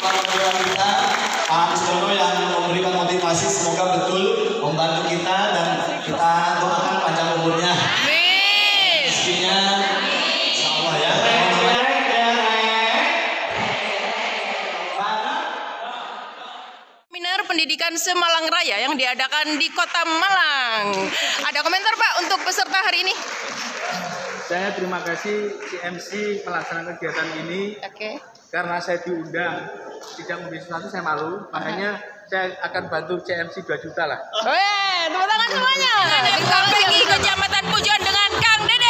para penggerak kita, Pak Istono yang memberikan motivasi, semoga betul membantu kita dan kita doakan panjang umurnya. Amin. Rezekinya, insya Allah ya. Seminar pendidikan Semalang Raya yang diadakan di Kota Malang. Ada komentar Pak untuk peserta hari ini? Saya terima kasih CMC melaksanakan kegiatan ini. Oke. Karena saya diundang, tidak memberi sesuatu saya malu, makanya saya akan bantu CMC 2 juta lah. Tepuk tangan semuanya. KPI Kecamatan Pujon dengan Kang Dede.